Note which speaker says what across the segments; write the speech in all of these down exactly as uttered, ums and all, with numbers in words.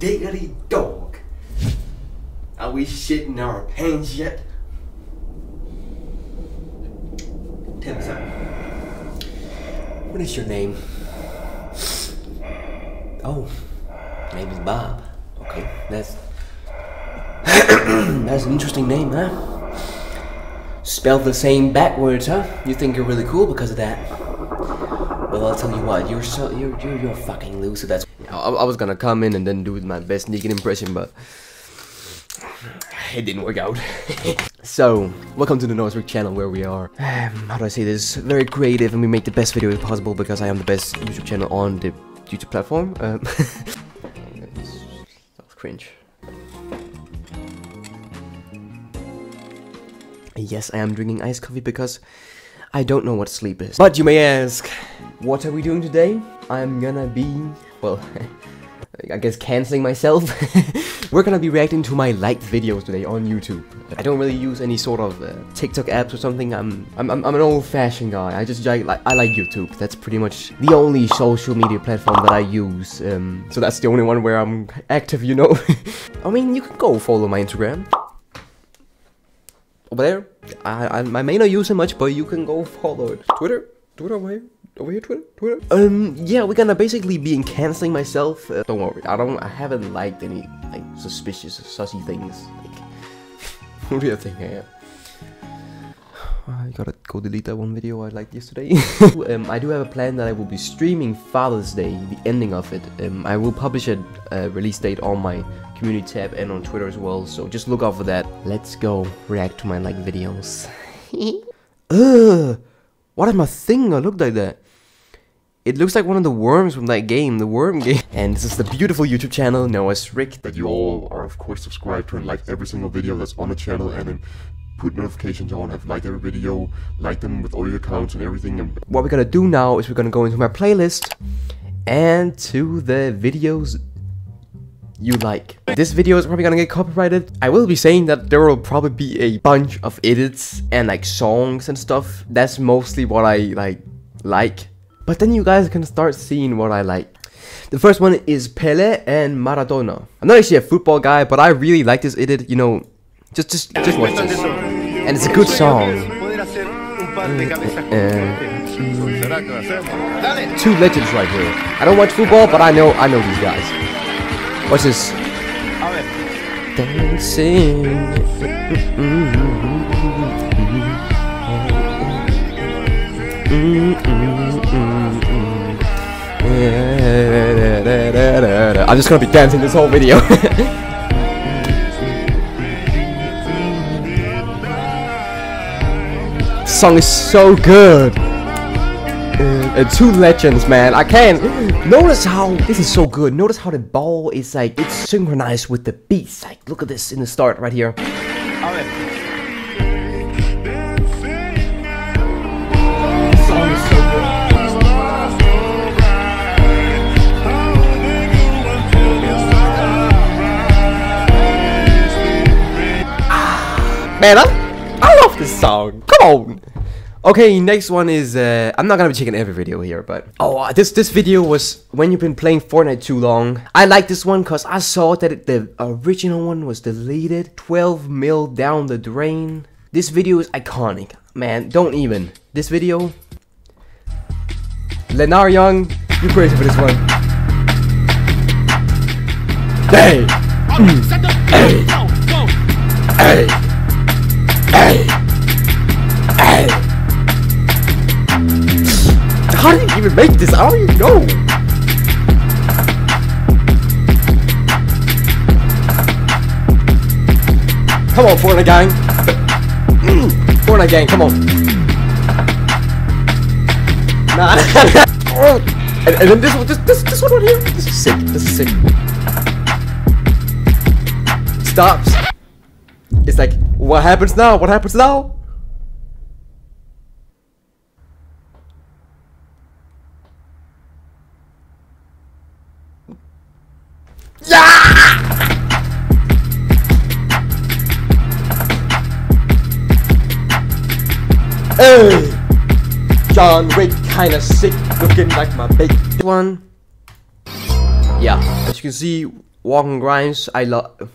Speaker 1: diggity dog. Are we shitting our pants yet? Tell me something. What is your name? Oh, name is Bob. Okay, that's that's an interesting name, huh? Spelled the same backwards, huh? You think you're really cool because of that? Well, I'll tell you what, you're so you're you're, you're a fucking loser. That's. I, I was gonna come in and then do my best Negan impression, but it didn't work out. So, welcome to the Noah's channel, where we are, um, how do I say this, very creative, and we make the best videos possible because I am the best YouTube channel on the YouTube platform. Um, that was cringe. Yes, I am drinking iced coffee because I don't know what sleep is. But you may ask, what are we doing today? I'm gonna be, well, I guess canceling myself. We're gonna be reacting to my liked videos today on YouTube. I don't really use any sort of uh, TikTok apps or something. I'm I'm I'm an old-fashioned guy. I just like I like YouTube. That's pretty much the only social media platform that I use. Um, so that's the only one where I'm active, you know. I mean, you can go follow my Instagram. Over there, I, I, I may not use it much, but you can go follow it. Twitter, Twitter over here, over here, Twitter, Twitter. Um, yeah, we're gonna basically be canceling myself. Uh, don't worry, I don't, I haven't liked any like suspicious, sussy things. Like, what do you think I am? I gotta go delete that one video I liked yesterday. um, I do have a plan that I will be streaming Father's Day, the ending of it. Um, I will publish a uh, release date on my community tab and on Twitter as well, so just look out for that. Let's go react to my like videos. Ugh, what is my thing? I look like that. It looks like one of the worms from that game, the worm game. And this is the beautiful YouTube channel, Noah's Rick.
Speaker 2: That you all are of course subscribed to and like every single video that's on the channel, and then put notifications on, have liked every video, like them with all your accounts and everything. And
Speaker 1: what we're gonna do now is we're gonna go into my playlist and to the videos you like. This video is probably gonna get copyrighted. I will be saying that there will probably be a bunch of edits and like songs and stuff. That's mostly what I like like. But then you guys can start seeing what I like. The first one is Pele and Maradona. I'm not actually a football guy, but I really like this edit, you know. Just just just watch this. And it's a good song. Uh, two legends right here. I don't watch football, but I know I know these guys. What's this? Dancing. I'm just gonna be dancing this whole video. This song is so good. Uh, two legends, man. I can't. Notice how this is so good. Notice how the ball is like it's synchronized with the beats. Like, look at this in the start right here. Man, I, I love this song. Come on. Okay, next one is, uh, I'm not gonna be checking every video here, but oh, uh, this this video was when you've been playing Fortnite too long. I like this one because I saw that it, the original one was deleted. twelve mil down the drain. This video is iconic. Man, don't even. This video. Lenar Young, you crazy for this one. Hey! Mm. Hey! Hey! Hey! Hey! How did you even make this? I don't even know. Come on, Fortnite gang. Mm, Fortnite gang, come on. Nah. and, and then this one, this, this, this one right here. This is sick. This is sick. Stops. It's like, what happens now? What happens now? Yeah! Hey! John Wick kinda sick, looking like my big one. Yeah, as you can see, Walking Grimes, I love...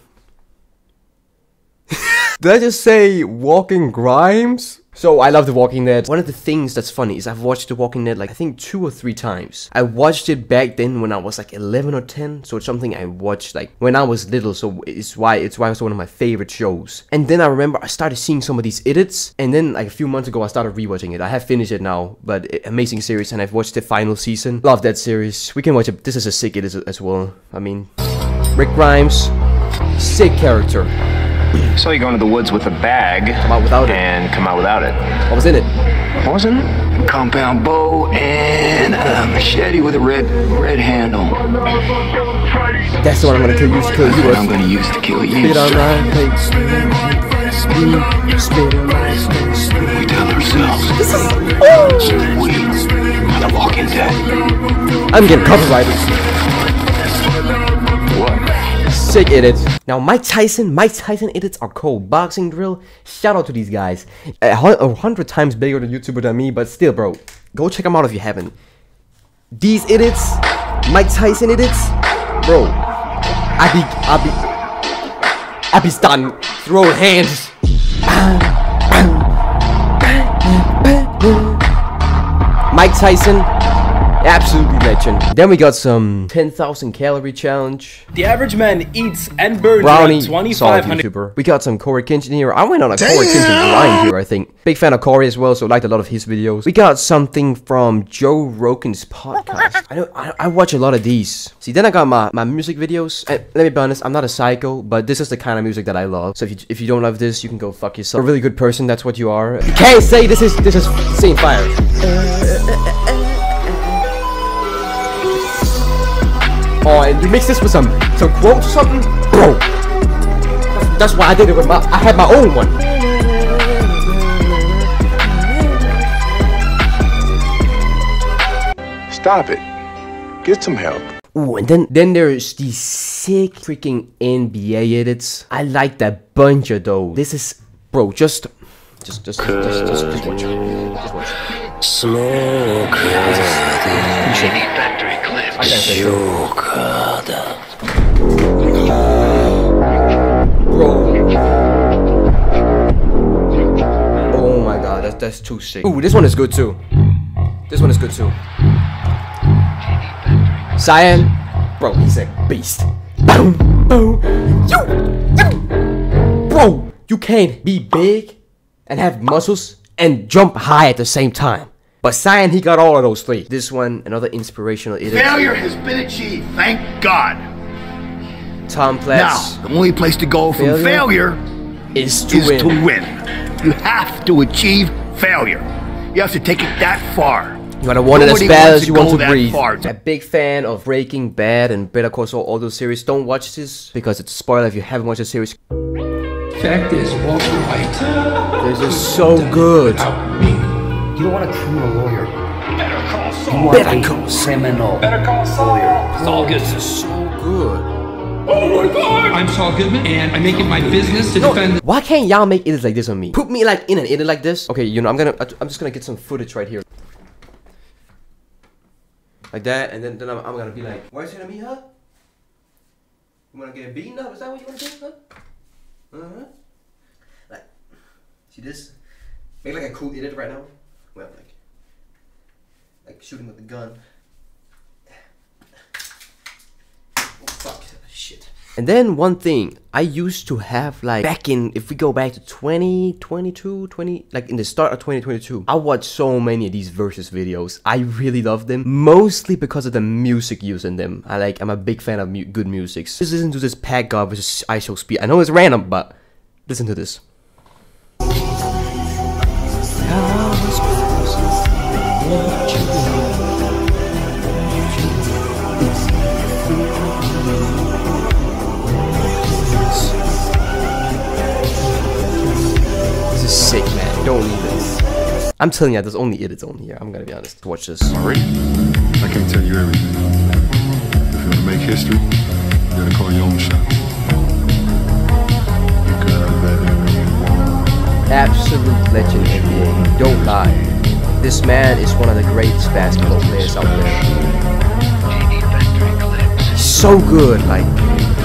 Speaker 1: Did I just say Walking Grimes? So, I love The Walking Dead. One of the things that's funny is I've watched The Walking Dead like I think two or three times. I watched it back then when I was like eleven or ten. So, it's something I watched like when I was little. So, it's why it's why it was one of my favorite shows. And then I remember I started seeing some of these edits. And then like a few months ago I started rewatching it. I have finished it now. But it, amazing series, and I've watched the final season. Love that series. We can watch it. This is a sick edit as well. I mean, Rick Grimes, sick character.
Speaker 3: So you go into the woods with a bag,
Speaker 1: Come out without it.
Speaker 3: and come out without it.
Speaker 1: What was in it?
Speaker 3: What was in it?
Speaker 4: Compound bow and a machete with a red red handle.
Speaker 1: That's the one I'm gonna kill you to kill
Speaker 4: That's
Speaker 1: you
Speaker 4: what I'm
Speaker 1: with.
Speaker 4: gonna use to kill you.
Speaker 1: Spit on my face. Spit on my face.
Speaker 4: We tell ourselves. We are the Walking Dead.
Speaker 1: I'm getting copyrighted.
Speaker 3: What?
Speaker 1: Sick edits. Now Mike Tyson, Mike Tyson edits are cold. Boxing Drill, shout out to these guys. A, hun a hundred times bigger than YouTuber than me, but still, bro, go check them out if you haven't. These edits, Mike Tyson edits, bro. I be, I be, I be starting throwing hands. Mike Tyson, absolutely legend. Then we got some ten thousand calorie challenge.
Speaker 5: The average man eats and burns
Speaker 1: Brownie,
Speaker 5: around
Speaker 1: solid
Speaker 5: twenty-five hundred.
Speaker 1: YouTuber. We got some Corey Kenshin here. I went on a Corey Kenshin grind here, I think. Big fan of Corey as well, so liked a lot of his videos. We got something from Joe Rogan's podcast. I know I, I watch a lot of these. See, then I got my, my music videos. And let me be honest, I'm not a psycho, but this is the kind of music that I love. So if you if you don't love this, you can go fuck yourself. A really good person, that's what you are. You can't say this is this is Saint Fire. Oh, and you mix this with some some quotes or something, bro. That's, that's why I did it with my. I had my own one.
Speaker 4: Stop it. Get some help.
Speaker 1: Ooh, and then then there's these sick freaking N B A edits. I like that bunch of those. This is, bro. Just, just, just, just, just, just, just watch. Just watch.
Speaker 6: Smoke
Speaker 4: Factory clip.
Speaker 1: I can't say it. Bro. Oh my god, that's that's too sick. Ooh, this one is good too. This one is good too. Cyan, bro, he's a beast. Boom, boom, yo, yo. Bro, you can't be big and have muscles and jump high at the same time. But Cyan, he got all of those three. This one, another inspirational edit.
Speaker 7: Failure has been achieved, thank God.
Speaker 1: Tom Platz.
Speaker 7: Now, the only place to go from
Speaker 1: Failure
Speaker 7: failure,
Speaker 1: is to
Speaker 7: is
Speaker 1: win.
Speaker 7: to win. You have to achieve failure. You have to take it that far.
Speaker 1: You gotta want it as
Speaker 7: Nobody
Speaker 1: bad
Speaker 7: wants
Speaker 1: as you
Speaker 7: to
Speaker 1: want
Speaker 7: go
Speaker 1: to
Speaker 7: that
Speaker 1: breathe.
Speaker 7: far.
Speaker 1: A big fan of Breaking Bad and Better Call Saul, all those series. Don't watch this because it's a spoiler if you haven't watched the series.
Speaker 6: Fact is, Walter White.
Speaker 1: This is so good.
Speaker 8: You don't want a criminal lawyer.
Speaker 6: Better call
Speaker 8: You
Speaker 6: Saul.
Speaker 8: want
Speaker 1: Better
Speaker 8: a
Speaker 1: Call Saul.
Speaker 8: criminal
Speaker 6: Better call Saul.
Speaker 8: lawyer.
Speaker 6: Saul Goodman.
Speaker 1: This is so good.
Speaker 6: Oh my God! I'm Saul Goodman, and I make it my business to defend.
Speaker 1: Why can't y'all make edits like this on me? Put me like in an edit like this. Okay, you know, I'm gonna, I'm just gonna get some footage right here. Like that, and then, then I'm, I'm gonna be like, where's it gonna be, huh? You wanna get beaten up? Is that what you wanna do, huh? Uh-huh. Like, see this? Make like a cool edit right now. Well, like, like shooting with the gun. Oh, fuck, shit. And then one thing, I used to have like, back in, if we go back to twenty twenty-two, twenty, like in the start of twenty twenty-two, I watched so many of these versus videos. I really love them, mostly because of the music used in them. I like, I'm a big fan of mu good music. Just listen to this Pat God versus IShowSpeed. I know it's random, but listen to this. This is sick, man. Don't leave it. I'm telling you, there's only edits on here. I'm gonna be honest. Watch this.
Speaker 2: Alright? I can't tell you everything. If you want to make history, you gotta call your own shot. You gotta bet everything you want.
Speaker 1: Absolute legend N B A. Don't lie. This man is one of the greatest basketball players out there. He's so good, like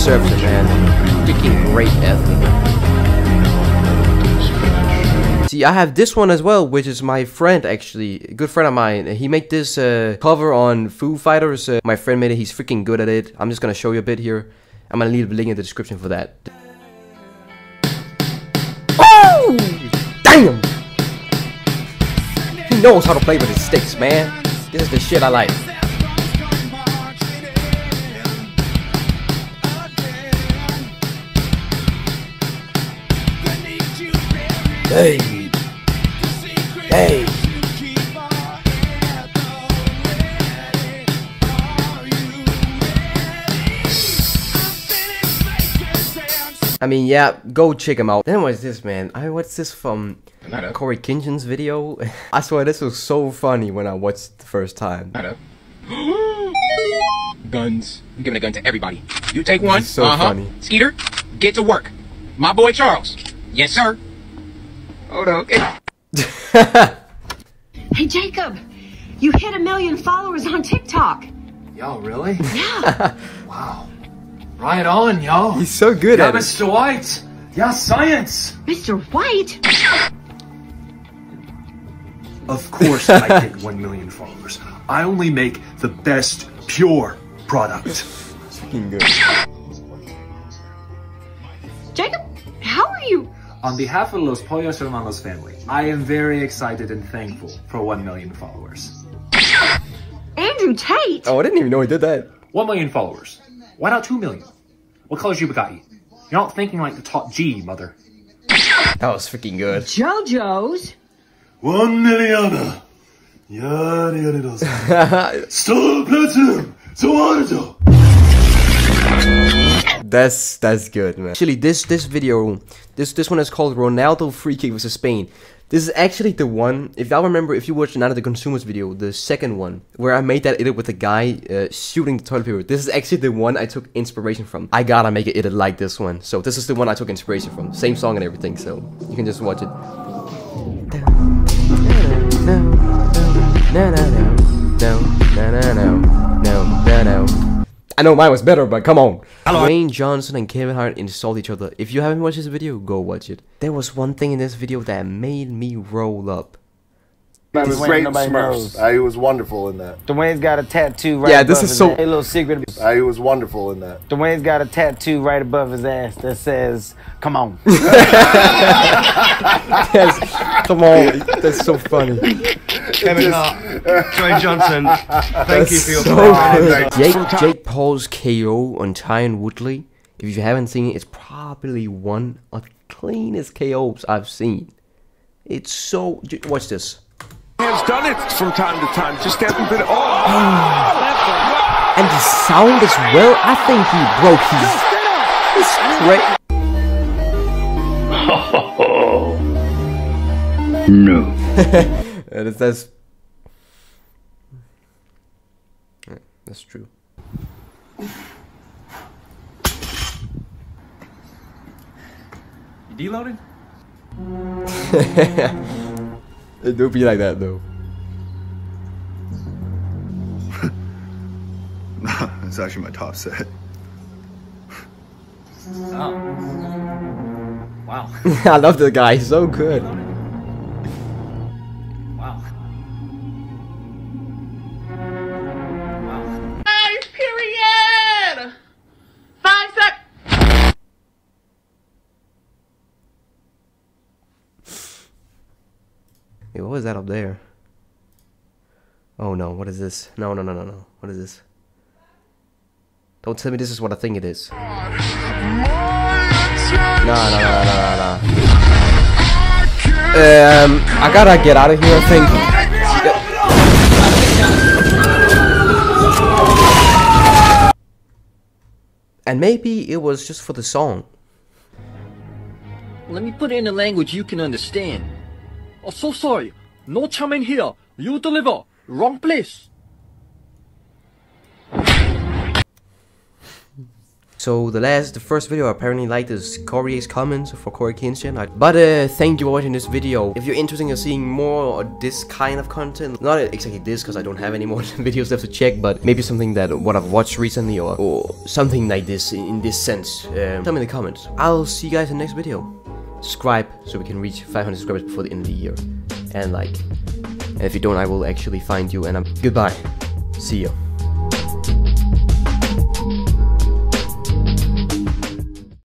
Speaker 1: deserves it, man. Freaking great athlete. See, I have this one as well, which is my friend, actually, a good friend of mine. He made this uh, cover on Foo Fighters. Uh, my friend made it. He's freaking good at it. I'm just gonna show you a bit here. I'm gonna leave a link in the description for that. Oh! Damn! He knows how to play with his sticks, man. This is the shit I like. Hey! Hey! I mean, yeah, go check him out. Then what's this, man? I what's this from Corey Kinchin's video? I swear this was so funny when I watched it the first time.
Speaker 9: Guns. I'm giving a gun to everybody. You take one.
Speaker 1: So
Speaker 9: uh-huh.
Speaker 1: funny.
Speaker 9: Skeeter, get to work. My boy Charles. Yes, sir. Hold on. Okay.
Speaker 10: Hey, Jacob, you hit a million followers on TikTok.
Speaker 11: Yo, really?
Speaker 10: Yeah.
Speaker 11: Wow. Right on, yo.
Speaker 1: He's so good
Speaker 11: yeah,
Speaker 1: at
Speaker 11: Mister
Speaker 1: it.
Speaker 11: White. Yeah, science.
Speaker 10: Mister White?
Speaker 12: Of course I hit one million followers. I only make the best, pure product.
Speaker 1: It's freaking good.
Speaker 10: Jacob, how are you?
Speaker 11: On behalf of Los Pollos Hermanos family, I am very excited and thankful for one million followers.
Speaker 10: Andrew Tate?
Speaker 1: Oh, I didn't even know he did that.
Speaker 11: one million followers. Why not two million? What color's your Bugatti? You're not thinking like the top G, mother.
Speaker 1: That was freaking good.
Speaker 10: JoJo's?
Speaker 12: One million. Yada yada does. Still platinum. So
Speaker 1: That's that's good, man. Actually, this this video, this this one is called Ronaldo Free Kick versus Spain. This is actually the one, if y'all remember, if you watched Night of the Consumers video, the second one, where I made that edit with the guy uh, shooting the toilet paper. This is actually the one I took inspiration from. I gotta make it edit like this one. So this is the one I took inspiration from. Same song and everything, so you can just watch it. No, no, no, no, no, no, no, no, no, no. I know mine was better, but come on. Dwayne Johnson and Kevin Hart insult each other. If you haven't watched this video, go watch it. There was one thing in this video that made me roll up.
Speaker 13: It was great Smurfs. Uh, he was wonderful in that.
Speaker 14: Dwayne's got a tattoo right
Speaker 1: yeah,
Speaker 14: above
Speaker 1: this is
Speaker 14: his
Speaker 1: so
Speaker 14: ass. A little secret.
Speaker 13: Uh, he was wonderful in that.
Speaker 14: Dwayne's got a tattoo right above his ass that says, "Come on."
Speaker 1: Yes, come on. That's so funny.
Speaker 15: Kevin Hart, Dwayne Johnson, thank
Speaker 1: That's
Speaker 15: you for your
Speaker 1: so
Speaker 15: good.
Speaker 1: Jake, Jake Paul's K O on Tyron Woodley. If you haven't seen it, it's probably one of the cleanest K Os I've seen. It's so... Watch this.
Speaker 16: Has done it from time to time, just hasn't been. Oh,
Speaker 1: and the sound as well. I think he broke his. It's great.
Speaker 7: No.
Speaker 1: that's, that's that's true.
Speaker 11: You deloading?
Speaker 1: It do be like that though.
Speaker 17: It's actually my top set.
Speaker 11: Oh. Wow.
Speaker 1: I love the guy, he's so good.
Speaker 11: Wow. Wow.
Speaker 18: Hey, period! Five sec.
Speaker 1: Hey, what was that up there? Oh no, what is this? No, no, no, no, no. What is this? Don't tell me this is what I think it is. No, no, no, no, no, no. Um, I gotta get out of here, I think. And maybe it was just for the song.
Speaker 19: Let me put it in a language you can understand. Oh, so sorry. No charming here. You deliver. Wrong place.
Speaker 1: So the last, the first video I apparently liked is Corey's comments for Corey Kenshin. I, but uh, thank you for watching this video. If you're interested in seeing more of this kind of content, not exactly this because I don't have any more videos left to check, but maybe something that what I've watched recently or, or something like this in, in this sense, um, tell me in the comments. I'll see you guys in the next video. Subscribe so we can reach five hundred subscribers before the end of the year, and like, and if you don't, I will actually find you. And I'm goodbye. See you.